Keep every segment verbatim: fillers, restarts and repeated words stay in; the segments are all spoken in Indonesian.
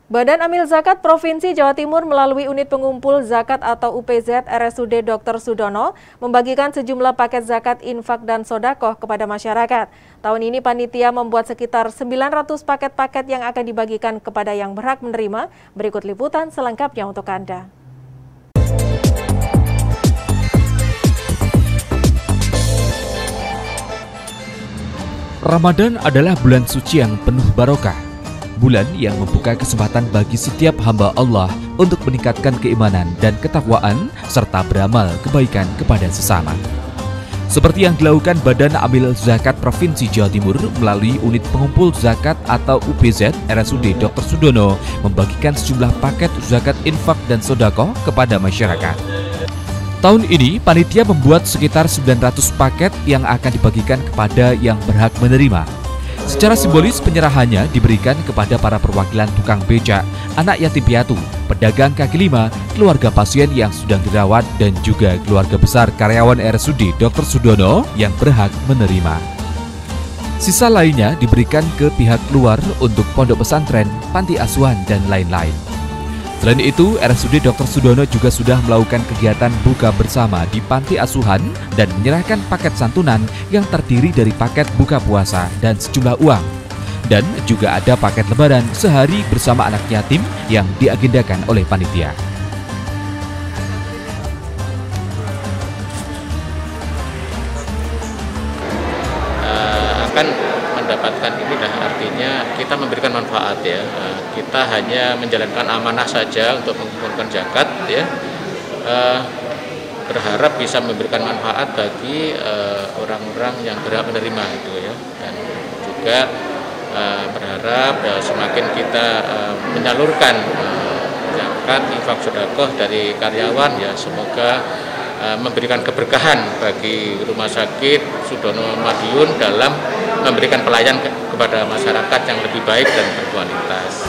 Badan Amil Zakat Provinsi Jawa Timur melalui unit pengumpul zakat atau U P Z R S U D dokter Sudono membagikan sejumlah paket zakat, infak, dan sodakoh kepada masyarakat. Tahun ini panitia membuat sekitar sembilan ratus paket-paket yang akan dibagikan kepada yang berhak menerima. Berikut liputan selengkapnya untuk Anda. Ramadan adalah bulan suci yang penuh barokah. Bulan yang membuka kesempatan bagi setiap hamba Allah untuk meningkatkan keimanan dan ketakwaan serta beramal kebaikan kepada sesama. Seperti yang dilakukan Badan Amil Zakat Provinsi Jawa Timur melalui unit pengumpul zakat atau U P Z R S U D dokter Sudono membagikan sejumlah paket zakat, infak, dan sodako kepada masyarakat. Tahun ini panitia membuat sekitar sembilan ratus paket yang akan dibagikan kepada yang berhak menerima. Secara simbolis penyerahannya diberikan kepada para perwakilan tukang becak, anak yatim piatu, pedagang kaki lima, keluarga pasien yang sedang dirawat, dan juga keluarga besar karyawan R S U D dokter Sudono yang berhak menerima. Sisa lainnya diberikan ke pihak luar untuk pondok pesantren, panti asuhan, dan lain-lain. Selain itu, R S U D dokter Sudono juga sudah melakukan kegiatan buka bersama di panti asuhan dan menyerahkan paket santunan yang terdiri dari paket buka puasa dan sejumlah uang. Dan juga ada paket lebaran sehari bersama anak yatim yang diagendakan oleh panitia. Uh, akan mendapatkan ini dah artinya kita memberikan manfaat ya. Kita hanya menjalankan amanah saja untuk mengumpulkan zakat ya. Uh, berharap bisa memberikan manfaat bagi orang-orang uh, yang berhak menerima itu ya. Dan juga uh, berharap ya, semakin kita uh, menyalurkan uh, zakat, infak, sedekah dari karyawan ya, semoga uh, memberikan keberkahan bagi Rumah Sakit Sudono Madiun dalam memberikan pelayanan ke kepada masyarakat yang lebih baik dan berkualitas.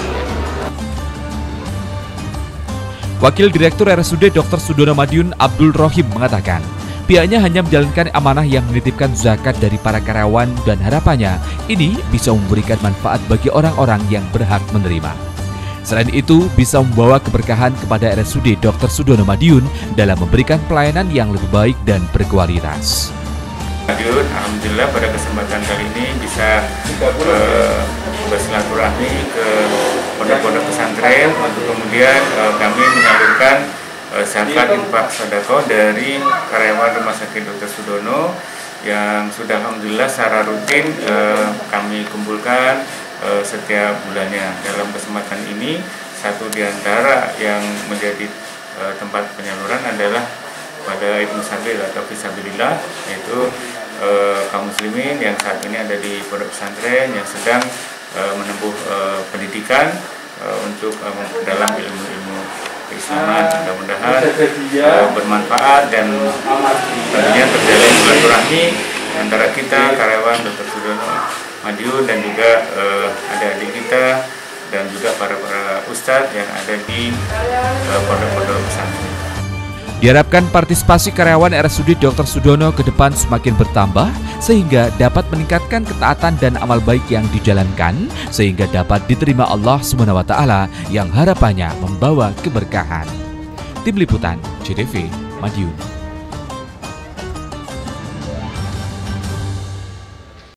Wakil Direktur R S U D dokter Sudono Madiun Abdul Rohim mengatakan, pihaknya hanya menjalankan amanah yang menitipkan zakat dari para karyawan dan harapannya ini bisa memberikan manfaat bagi orang-orang yang berhak menerima. Selain itu, bisa membawa keberkahan kepada R S U D dokter Sudono Madiun dalam memberikan pelayanan yang lebih baik dan berkualitas. Madiun, alhamdulillah pada kesempatan kali ini bisa uh, bersilaturahmi ke pondok-pondok pesantren untuk kemudian uh, kami menyalurkan uh, zakat, infak, sedekah dari karyawan Rumah Sakit dokter Sudono yang sudah alhamdulillah secara rutin uh, kami kumpulkan uh, setiap bulannya. Dalam kesempatan ini, satu di antara yang menjadi uh, tempat penyaluran adalah pada Ibnu Sabil atau Fisabilillah, yaitu eh, kaum muslimin yang saat ini ada di pondok pesantren yang sedang eh, menempuh eh, pendidikan eh, untuk eh, memperdalam ilmu-ilmu keislaman. Mudah-mudahan eh, bermanfaat dan tentunya terjalin silaturahmi antara kita karyawan dokter Sudono Madiun dan juga eh, adik-adik kita dan juga para para ustadz yang ada di eh, pondok-pondok pesantren. Diharapkan partisipasi karyawan R S U D dokter Sudono ke depan semakin bertambah sehingga dapat meningkatkan ketaatan dan amal baik yang dijalankan sehingga dapat diterima Allah subhanahu wa taala yang harapannya membawa keberkahan. Tim Liputan J T V Madiun.